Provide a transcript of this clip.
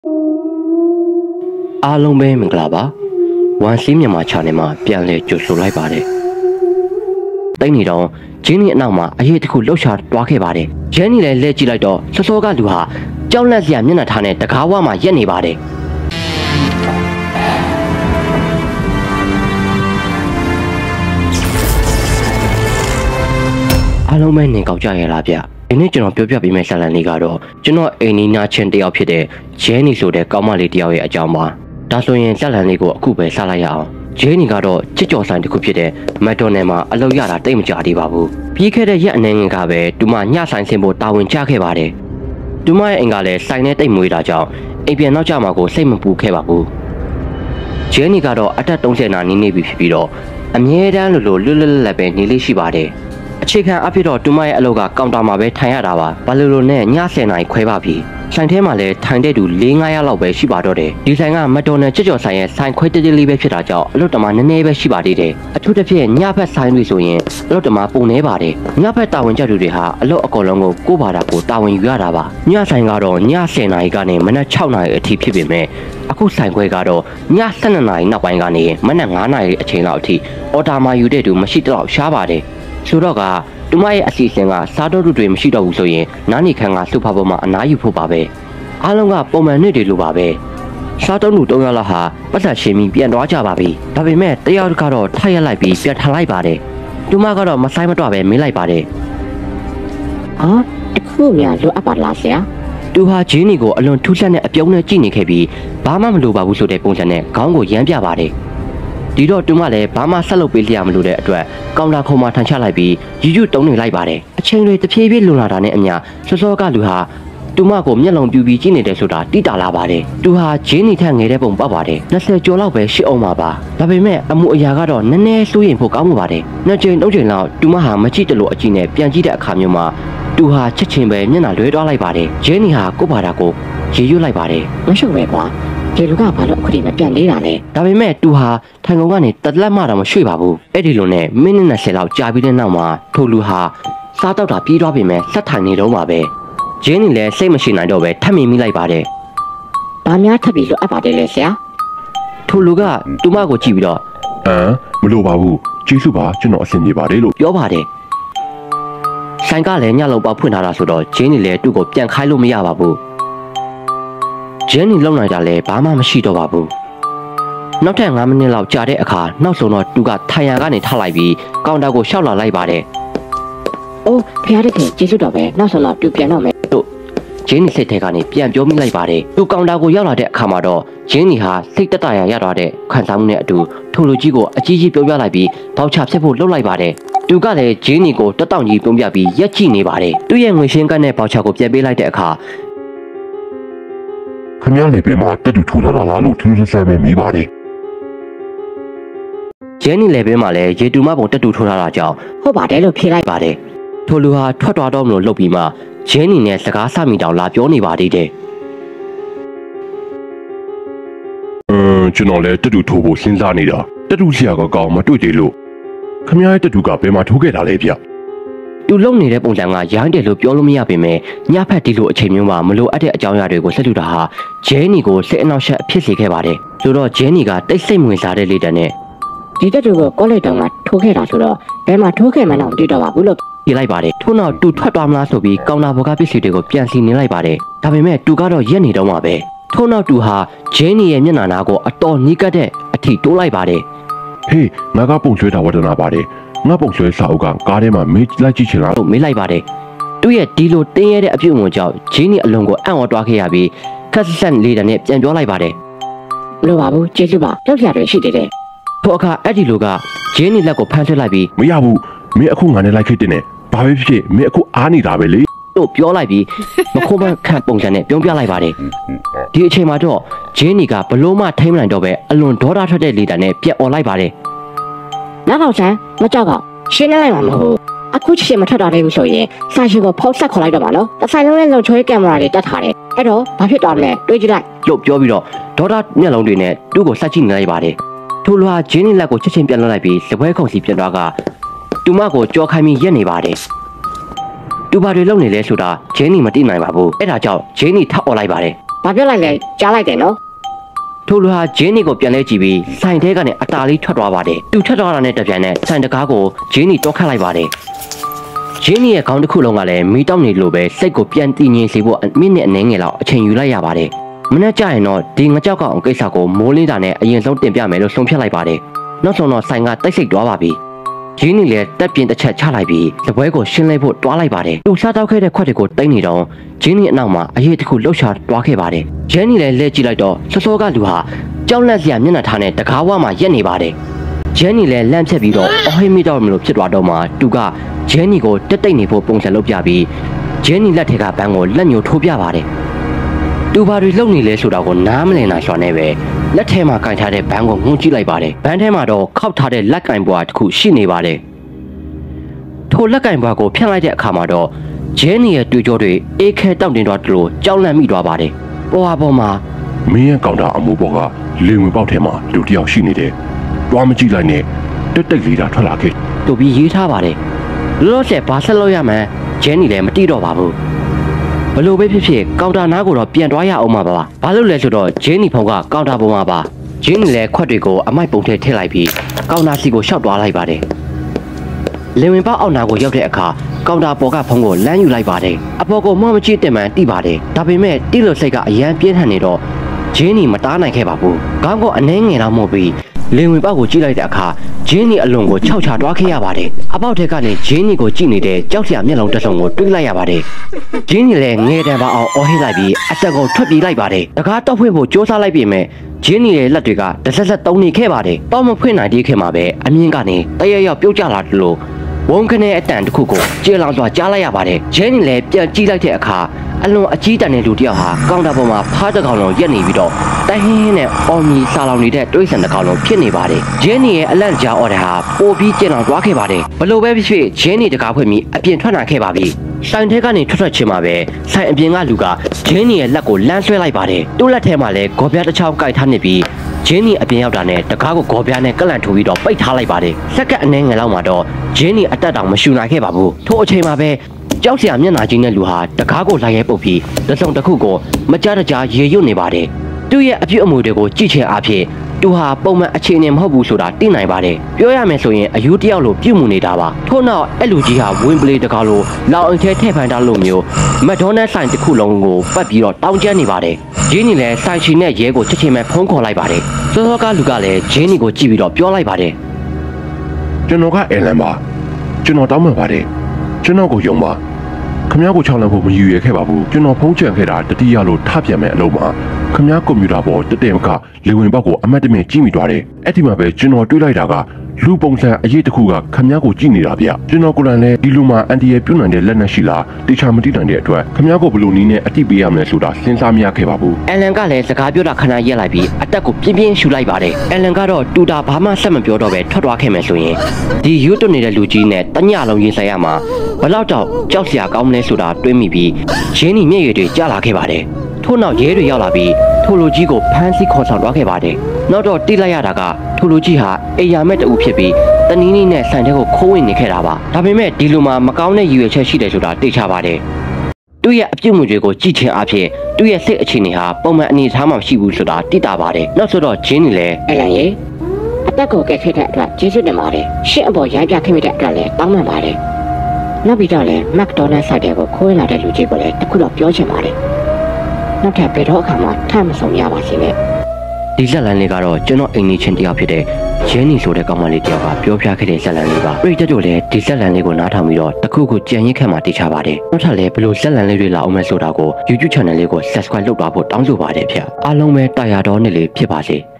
အားလုံးပဲမင်္ဂလာပါဝန်စီမြန်မာ channel မှာပြန်လည်ကြိုဆိုလိုက်ပါတယ်တိတ်နေတော့ဂျင်းနီအနောက်မှာအရေးတစ်ခုလှုပ်ရှားတွားခဲ့ပါတယ်ဂျင်းနီလည်းလဲကြည့်လိုက်တော့စောစောကလူဟာကြောက်လန့်စရာမျက်နှာထားနဲ့တကားဝမှာရက်နေပါတယ်အားလုံးပဲနေကောက်ကြရလားဗျဒီနေ့ကျွန်တော်ပြောပြပေးမယ့်ဇာတ်လမ်းလေးကတော့ကျွန်တော်အိမ်နီးနားချင်းတယောက်ဖြစ်တဲ့ဂျဲနီဆိုတဲ့ကောင်းမလေးတယောက်ရဲ့အကြောင်းပါဒါဆိုရင်ဇာတ်လမ်းလေးကိုအခုပဲစလိုက်ရအောင်ဂျဲနီကတော့ချစ်ကြော်ဆိုင်တစ်ခုဖြစ်တဲ့မက်ဒိုနယ်မှာအလုပ်ရတာတိတ်မကြသေးပါဘူးပြီးခဲ့တဲ့ရက်အနည်းငယ်ကပဲသူမညဆိုင်ဆင်းဖို့တာဝန်ကျခဲ့ပါတယ်သူမရဲ့အိမ်ကလည်းဆိုင်နဲ့တိတ်မွေးတာကြောင့်အိမ်ပြန်နောက်ကျမှကိုစိတ်မပူခဲ့ပါဘူးဂျဲနီကတော့အသက်30နာနီးနေပြီဖြစ်ပြီးတော့အမြဲတမ်းလိုလွတ်လွတ်လပ်လပ်ပဲနေလေးရှိပါတယ်အခြေခံအဖြစ်တော့တူမရဲ့အလုပ်ကကောင်တာမှာပဲထိုင်ရတာပါဘာလို့လို့နဲ့ည10နာရီခွဲပါပြီဆိုင်ထဲမှာလည်းထိုင်တဲ့သူ4-5ရက်လောက်ပဲရှိပါတော့တယ်ဒီဆိုင်ကမက်ဒိုနယ်ချစ်ကျော်ဆိုင်ရဲ့ဆိုင်ခွဲတေးသေးလေးပဲဖြစ်တာကြောင့်အလုပ်တမနည်းနည်းပဲရှိပါသေးတယ်အထူးသဖြင့်ညဘက်ဆိုင်တွေဆိုရင်အလုပ်တမပုံနေပါတယ်ညဘက်တာဝန်ကျသူတွေဟာအလုပ်အကုန်လုံးကိုဘာသာကိုတာဝန်ယူရတာပါညဆိုင်ကတော့ည10နာရီကနေမနက်6နာရီအထိဖြစ်ပေမဲ့အခုဆိုင်ခွဲကတော့ည12နာရီနောက်ပိုင်းကနေမနက်9နာရီအချိန်လောက်အထိအော်ဒါမာယူတဲ့သူမရှိတော့ရှားပါတယ်ဆိုတော့ကတူမရဲ့အစီအစဉ်ကစားတော့တွေမရှိတော့ဘူးဆိုရင်နားနေခန်းကလှုပ်ဖပေါ်မှာအနားယူဖို့ပါပဲအားလုံးကပုံမှန်နေ့တွေလိုပါပဲစားတော့လူ3ယောက်လောက်ဟာပတ်သက်ရှင်ပြီးပြန်သွားကြပါပြီဒါပေမဲ့တယောက်ကတော့ထိုက်ရက်လိုက်ပြီးပြန်ထလိုက်ပါတယ်တူမကတော့မဆိုင်မတော့ပဲမေးလိုက်ပါတယ်အခုများလိုအပ်ပါလားဆရာသူဟာဂျင်းနီကိုအလွန်ထူးဆန်းတဲ့အပြုံးနဲ့ကြည့်နေခဲ့ပြီးဘာမှမလိုပါဘူးဆိုတဲ့ပုံစံနဲ့ခေါင်းကိုရမ်းပြပါတယ်ဒီတော့တူမလည်းဘာမှဆက်လုပ်ပေးလျာမလို့တဲ့အတွက်ကောင်တာခုံမှာထန်ချလိုက်ပြီးယူယူတုံးနေလိုက်ပါတယ်အချိန်တွေတဖြည်းဖြည်းလွန်လာတာနဲ့အမျှစောစောကလူဟာတူမကိုမျက်လုံးပြူပြီးကြည့်နေတယ်ဆိုတာတိတာလာပါတယ်သူဟာဂျင်းနီထက်ငယ်တဲ့ပုံပေါက်ပါတယ်20ကျော်လောက်ပဲရှိအောင်ပါဒါပေမဲ့အမှုအရာကတော့နည်းနည်းစိုးရိမ်ဖို့ကောင်းမှုပါတယ်နှစ်ချိန်သုံးချိန်လောက်တူမဟာမကြည့်တလို့အကြည့်နဲ့ပြန်ကြည့်တဲ့အခါမျိုးမှာသူဟာချက်ချင်းပဲမျက်နှာလွဲသွားလိုက်ပါတယ်ဂျင်းနီဟာကိုယ့်ဘာသာကိုရေရွတ်လိုက်ပါတယ်မရှုပ်ပဲကွာဒီလူကဘာလို့အခုဒီမပြန်လေးတာလဲဒါပေမဲ့သူဟာထိုင်ကုန်ကနေတလက်မှတော့မရွှေ့ပါဘူးအဲ့ဒီလိုနဲ့မိနစ်20လောက်ကြာပြီးတဲ့နောက်မှာထိုလူဟာစားတော့တာပြီးသွားပြီမဲ့ဆက်ထိုင်နေတော့မှာပဲဂျင်းနီလည်းစိတ်မရှိနိုင်တော့ပဲထပ်မိလိုက်ပါတယ်ဘာများထပ်ပြီးလို့အပ်ပါတယ်လေဆရာထိုလူကသူမကိုကြည့်ပြီးတော့မလိုပါဘူးကျေးဇူးပါကျွန်တော်အဆင်ပြေပါတယ်လို့ပြောပါတယ်ဆိုင်ကလည်းညလုံးပေါက်ဖွင့်ထားတာဆိုတော့ဂျင်းနီလည်းသူ့ကိုပြန်ခိုင်းလို့မရပါဘူးဂျင်းနီလုံနိုင်တာလည်းဘာမှမရှိတော့ပါဘူးနောက်ထပ်9မိနစ်လောက်ကြာတဲ့အခါနောက်ဆုံးတော့သူကထိုင်ရကနေထလိုက်ပြီးကောင်တာကိုရှောက်လာလိုက်ပါတယ်အိုးဖျားတဲ့ကျေးဇူးတော်ပဲနောက်ဆုံးတော့သူပြန်တော့မယ်လို့ဂျင်းနီစိတ်ထဲကနေပြန်ပြောမိလိုက်ပါတယ်သူကောင်တာကိုရောက်လာတဲ့အခါမှာတော့ဂျင်းနီဟာစိတ်တတရာရသွားတဲ့ခံစားမှုနဲ့အတူထိုလူကြီးကိုအကြီးကြီးပြောပြလိုက်ပြီးဘောက်ချဖြစ်ဖို့လှုပ်လိုက်ပါတယ်သူကလည်းဂျင်းနီကိုတက်တောင့်ကြီးပြုံးပြပြီးရက်ကြည့်နေပါတယ်သူ့ရဲ့ငွေရှင်းကတ်နဲ့ဘောက်ချကိုပြန်ပေးလိုက်တဲ့အခါခမရလေးပဲမှာတက်တူထူလာတာလားလို့ထူးထူးဆန်းဆန်းပဲမိပါတယ်ဂျင်းနီလည်းပဲမှာလည်းရေတူမပုံတက်တူထိုးထားတာကြောင့်ဟုတ်ပါတယ်လို့ဖြေလိုက်ပါတယ်ထိုလူဟာထွက်သွားတော့မလို့လှုပ်ပြီးမှဂျင်းနီနဲ့စကားဆမိတောင်လာပြောနေပါသေးတယ်ကျွန်တော်လည်းတက်တူထိုးဖို့စဉ်းစားနေတာတက်တူဆရာကကောင်းမတွေ့သေးလို့ခမရရဲ့တက်တူကဘယ်မှာထိုးခဲ့တာလဲဗျသူလုံနေတဲ့ပုံစံကရိုင်းတယ်လို့ပြောလို့မရပေမဲ့ညဖက်ဒီလိုအချိန်မျိုးမှာမလိုအပ်တဲ့အကြောင်းအရာတွေကိုဆက်လူတာဟာဂျဲနီကိုစိတ်အနှောက်အယှက်ဖြစ်စေခဲ့ပါတယ်ဆိုတော့ဂျဲနီကတိတ်ဆိတ်ဝင်စားတဲ့လေတံနဲ့ဒီတက်တူကိုကောလိပ်တောင်မှာထိုးခဲ့တာဆိုတော့ဘယ်မှာထိုးခဲ့မှန်းတော့မသိတော့ပါဘူးလို့ပြေးလိုက်ပါတယ်ထို့နောက်သူထွက်သွားမလားဆိုပြီးကောင်တာဘော်ကပစ္စည်းတွေကိုပြန်စီနေလိုက်ပါတယ်ဒါပေမဲ့သူကတော့ရက်နေတော့မှာပဲထို့နောက်သူဟာဂျဲနီရဲ့မျက်နှာနာကိုအတော်နီးကပ်တဲ့အထိတိုးလိုက်ပါတယ်ဟေးငါကပုံဆွဲတာဝဒနာပါတယ်ငါပုံဆွဲစာအုပ်ကကားထဲမှာမေးလိုက်ကြည့်ချင်လားလို့မေးလိုက်ပါတယ်သူ့ရဲ့ဒီလိုတင်းရတဲ့အပြုတ်အမွန်ကြောင့်ဂျင်းနီအလုံးကိုအံ့ဩသွားခဲ့ရပြီးခက်ဆက်လေးတန်းနဲ့ပြန်ပြောလိုက်ပါတယ်မလိုပါဘူးကျေးဇူးပါကြောက်ကြရရှိသေးတယ်ထိုအခါအဲ့ဒီလိုကဂျင်းနီလက်ကိုဖမ်းထည့်လိုက်ပြီးမရဘူးမင်းအခုငါနဲ့လိုက်ခဲ့တဲ့နဲ့ဘာပဲဖြစ်ဖြစ်မင်းအခုအားနေတာပဲလေလို့ပြောလိုက်ပြီးမခိုးမခန့်ပုံစံနဲ့ပြုံးပြလိုက်ပါတယ်ဒီအချိန်မှာတော့ဂျင်းနီကဘလို့မှထိမ့်မနိုင်တော့ပဲအလွန်ဒေါသထွက်တဲ့လေတန်းနဲ့ပြက်អော်လိုက်ပါတယ်နောက်တော့ဆန်းမကြောက်ကရှင်းလိုက်မှာမဟုတ်အခုချက်မထွက်တော့သေးဘူးဆိုရင်စာရှင်ကိုဖုန်းဆက်ခေါ်လိုက်တော့မှာနော်တစ်ဆိုင်လုံးရဲ့လုံချွေးကင်မရာတွေတက်ထားတယ်အဲ့တော့ဘာဖြစ်သွားမလဲတွေးကြည့်လိုက်လို့ပြောပြီးတော့ဒေါသမျက်လုံးတွေနဲ့သူ့ကိုဆက်ကြည့်နေလိုက်ပါတယ်ထိုလူဟာဂျင်းနီလက်ကိုချက်ချင်းပြန်လွှတ်လိုက်ပြီးစပွဲခုံစီပြန်သွားကတူမကိုကြောခိုင်းပြီးရက်နေပါတယ်တူဘာတွေလုံနေလဲဆိုတာဂျင်းနီမသိနိုင်ပါဘူးအဲ့ဒါကြောင့်ဂျင်းနီထပ်អော်လိုက်ပါတယ်ဘာပြောလိုက်လဲကြားလိုက်တယ်နော်ထိုလူဟာဂျင်းနီကိုပြန်လဲကြည့်ပြီးဆိုင်ထဲကနေအတားလေးထွက်သွားပါတယ်သူထွက်သွားတာနဲ့တပြိုင်နက်ဆိုင်တကားကိုဂျင်းနီတောက်ခတ်လိုက်ပါတယ်ဂျင်းနီရဲ့ခေါင်းတစ်ခုလုံးကလည်းမီးတောက်နေလို့ပဲစိတ်ကိုပြန်တည်ငြိမ်စေဖို့မိနစ်အနည်းငယ်လောက်အချိန်ယူလိုက်ရပါတယ်မနေ့ကျရင်တော့ဒီငကြောက်ကောင်ကိစ္စကိုမိုးလင်းတာနဲ့အရင်ဆုံးတင်ပြမယ်လို့ဆုံးဖြတ်လိုက်ပါတယ်နောက်ဆုံးတော့ဆိုင်ကတိတ်ဆိတ်သွားပါပြီဂျင်းနီလည်းတက်ပြင်းတစ်ချက်ချလိုက်ပြီးတပွဲကိုရှင်းလိုက်ဖို့တွားလိုက်ပါတယ်သူစားတောက်ခဲ့တဲ့ခွက်တွေကိုတိတ်နေတော့ဂျင်းနီအနောက်မှာအရေးတစ်ခုလှုပ်ရှားတွားခဲ့ပါတယ်ဂျင်းနီလည်းလဲကြည့်လိုက်တော့စောစောကလူဟာကြောက်လက်စရာမျက်နှာထားနဲ့တကားဝမှာရက်နေပါတယ်ဂျန်နီလည်းလန့်ဖြတ်ပြီးတော့အဟိမိတော့မလို့ဖြစ်သွားတော့မှသူကဂျန်နီကိုတက်တိတ်နေဖို့ပုံစံလုပ်ပြပြီးဂျန်နီလက်ထက်ကဘန်းကိုလက်ညှိုးထိုးပြပါတယ်သူဘာတွေလုပ်နေလဲဆိုတာကိုနားမလည်နိုင်စွာနဲ့ပဲလက်ထဲမှာကင်ထားတဲ့ဘန်းကိုငုံကြည့်လိုက်ပါတယ်ဘန်းထဲမှာတော့ခောက်ထားတဲ့လက်ကင်ပွားတစ်ခုရှိနေပါတယ်ထိုလက်ကင်ပွားကိုဖြန့်လိုက်တဲ့အခါမှာတော့ဂျန်နီရဲ့တွေ့ကြောတွေအေးခဲတောင့်တင်သွားတယ်လို့ကြောက်လန့်မိသွားပါတယ်ပေါ်မှာမင်းရဲ့ကောင်တာအမိုးပေါ်ကလေဝင်ပေါက်ထဲမှာလူတစ်ယောက်ရှိနေတယ်တွားမကြည့်လိုက်နဲ့တက်တိတ်လေးတာထွက်လာခဲ့သူပြီးရေးထားပါတယ်လောလောဆယ်ဘာဆက်လုပ်ရမှန်းဂျန်နီလည်းမသိတော့ပါဘူးဘလို့ပဲဖြစ်ဖြစ်ကောင်တာနားကိုတော့ပြန်သွားရအောင်ပါဘာလို့လဲဆိုတော့ဂျင်းနီဖုံကကောင်တာပေါ်မှာပါဂျင်းနီလည်းခွက်တွေကိုအမိုက်ပုံထဲထည့်လိုက်ပြီးကောင်တာစီကိုရှောက်သွားလိုက်ပါတယ်လင်ဝင်ပေါက်အောက်နာကိုရောက်တဲ့အခါကောင်တာပေါ်ကဖုံကိုလမ်းယူလိုက်ပါတယ်အပေါ်ကိုမှမကြည့်တင်မှန်တိပါတယ်ဒါပေမဲ့တိလို့စိတ်ကအရန်ပြင်းထန်နေတော့ဂျင်းနီမတားနိုင်ခဲ့ပါဘူးခေါင်းကအနှဲငယ်တော့မဟုတ်ပြီးလင်ဝင်ပေါက်ကိုကြည့်လိုက်တဲ့အခါဂျင်းနီအလွန်ကိုခြောက်ချသွားခဲ့ရပါတယ်အပေါက်ထဲကနေဂျင်းနီကိုကြည့်နေတဲ့ကြောက်စရာမျက်လုံးတစ်စုံကိုတွေးလိုက်ရပါတယ်ဂျင်းနီလည်းငဲတံပါအောင်အော်ဟစ်လိုက်ပြီးအတက်ကိုထွက်ပြေးလိုက်ပါတယ်တကားတောက်ဖွင့်ဖို့စ조사လိုက်ပြီမဲ့ဂျင်းနီရဲ့လက်တွေကတစ်ဆက်ဆက်တုံနေခဲ့ပါတယ်တောက်မဖွင့်နိုင်သေးခင်မှာပဲအမြင့်ကနေတရရောက်ပြုတ်ကျလာတယ်လို့ဝုန်းခနဲ့အတန်တစ်ခုကိုကျေလောင်စွာကြားလိုက်ရပါတယ်ဂျင်းနီလည်းပြန်ကြည့်လိုက်တဲ့အခါအလွန်အကြီးတန်းတဲ့လူတစ်ယောက်ဟာကောင်တာပေါ်မှာဖားတစ်ကောင်လုံးရက်နေပြီးတော့တိုင်းဟင်းနဲ့အော်မီစာလောင်နေတဲ့တွေးဆန်တစ်ကောင်လုံးဖြစ်နေပါတယ်ဂျင်းနီရဲ့အလန့်ကြားအော်တဲ့ဟာပိုပြီးကျဉ်အောင်သွားခဲ့ပါတယ်ဘလို့ပဲဖြစ်ဖြစ်ဂျင်းနီတကားဖွင့်ပြီးအပြင်ထွက်လာခဲ့ပါပြီဆိုင်ထဲကနေထွက်ချင်းမှာပဲဆိုင်အပြင်ကလူကဂျင်းနီရဲ့လက်ကိုလမ်းဆွဲလိုက်ပါတယ်သူ့လက်ထဲမှာလည်းဂေါ်ပြားတစ်ချောင်းကိုက်ထားနေပြီးဂျင်းနီအပြင်ရောက်တာနဲ့တကားကိုဂေါ်ပြားနဲ့ကလန့်ထိုးပြီးတော့ပိတ်ထားလိုက်ပါတယ်စက္ကန့်အနည်းငယ်လောက်မှာတော့ဂျင်းနီအတက်တောင်မရှူနိုင်ခဲ့ပါဘူးထို့အချိန်မှာပဲကြောက်စရာမျက်နှာကြီးနဲ့လူဟာတကားကိုလိုက်ရဲပုတ်ပြီးတစုံတစ်ခုကိုမကြတကြားရေရွတ်နေပါတယ်သူ့ရဲ့အပြုတ်အမူတွေကိုကြည့်ချင်အားဖြင့်သူဟာပုံမှန်အခြေအနေမဟုတ်ဘူးဆိုတာသိနိုင်ပါတယ်ပြောရမယ်ဆိုရင်အယူတယောက်လိုပြုတ်မှုနေတာပါထို့နောက်အဲ့လူကြီးဟာဝင်းပလေတကားလိုလောင်အိမ်ထဲထည့်ဖန်ထားလို့မျိုးမက်ဒိုနယ်ဆိုင်တစ်ခုလုံးကိုပတ်ပြီးတော့တောင်းကျမ်းနေပါတယ်ဂျင်းနီလည်းဆိုင်ချီနဲ့ရဲကိုချက်ချင်းပဲဖုန်းခေါ်လိုက်ပါတယ်စောစောကလူကလည်းဂျင်းနီကိုကြည့်ပြီးတော့ပြောလိုက်ပါတယ်ကျွန်တော်ကအဲလန်ပါကျွန်တော်တောင်းပန်ပါတယ်ကျွန်တော်ကိုယုံပါခမ ्या ကိုချောင်းလန့်ဖို့မယူရခဲ့ပါဘူးကျွန်တော်ဖုန်းချန်ခဲ့တာတတိယလို့ထပြန်မဲ့အလုံးမှာခမ ्या ကွန်ပျူတာပေါ်တတဲ့မကလေဝင်ပေါက်ကိုအမတ်တမဲ့ကြည့်မိသွားတယ်အဲ့ဒီမှာပဲကျွန်တော်တွေးလိုက်တာကလူပုံစံအရေးတစ်ခုကခမ ्या ကိုကြည့်နေတာဗျကျွန်တော်ကိုယ်တိုင်လည်းဒီလူမှာအန်တီရဲ့ပြုတ်နိုင်တဲ့လက်နက်ရှိလားတေချာမသိနိုင်တဲ့အတွက်ခမ ्या ကိုဘယ်လိုနည်းနဲ့အတိပေးရမလဲဆိုတာစဉ်းစားမရခဲ့ပါဘူးအလန်ကလည်းစကားပြောတာခဏရက်လိုက်ပြီးအတက်ကိုပြင်းပြင်းရှူလိုက်ပါတယ်အလန်ကတော့တူတာဘာမှဆက်မပြောတော့ပဲထွက်သွားခဲ့မယ်ဆိုရင်ဒီယူတွနေတဲ့လူကြီးနဲ့တညလုံးရင်ဆိုင်ရမှာဘလောက်တော့ကြောက်စရာကောင်းမလဲဆိုတာတွေးမိပြီးဂျင်းနီမျက်ရည်တွေကျလာခဲ့ပါတယ်ထို့နောက်ရဲတွေရောက်လာပြီးထိုလူကြီးကိုဖမ်းဆီးခေါ်ဆောင်သွားခဲ့ပါတယ်နောက်တော့တိလိုက်ရတာကထိုလူကြီးဟာအိယာမက်တူဖြစ်ပြီးတနီးနီးနဲ့ဆိုင်ထဲကိုခိုးဝင်နေခဲ့တာပါဒါပေမဲ့ဒီလူမှာမကောင်းတဲ့ရည်ရွယ်ချက်ရှိတယ်ဆိုတာသိချပါတယ်သူ့ရဲ့အပြုတ်မှုတွေကိုကြည့်ချင်းအဖြစ်သူ့ရဲ့စိတ်အခြေအနေဟာပုံမှန်အနေအထားမှမရှိဘူးဆိုတာသိတာပါတယ်နောက်ဆိုတော့ဂျင်းနီလည်းအဲ့လန်ရေအသက်ကိုကယ်ခဲ့တဲ့အတွက်ကျေးဇူးတင်ပါတယ်ရှင့်အပေါ်ရိုင်းပြခဲ့မိတဲ့အတွက်လည်းတောင်းပန်ပါတယ်နောက်ပြီးတော့လည်းမက်ဒိုနယ်ဆိုင်ကိုခိုးဝင်လာတဲ့လူကြီးကိုလည်းတခုတော့ပြောချင်ပါတယ်နောက်ထပ်ဘယ်တော့အခါမှထပ်မဆုံးရပါစေနဲ့ဒီဇက်လန်လေးကတော့ကျွန်တော်အိမ်နေချင်းတယောက်ဖြစ်တဲ့ဂျင်းနီဆိုတဲ့ကောင်မလေးတယောက်ကပြောပြခဲ့တဲ့ဇက်လန်လေးပါပြည်သက်တို့လည်းဒီဇက်လန်လေးကိုနားထောင်ပြီးတော့တခုခုကြံရစ်ခက်မှသိချပါတယ်နောက်ထပ်လည်းဘလို့ဇက်လန်လေးတွေလာအောင်မဲဆိုတာကို YouTube channel လေးကို subscribe လုပ်သွားဖို့တောင်းဆိုပါတယ်ဗျအားလုံးပဲတာယာတော်နဲ့လေးဖြစ်ပါစေ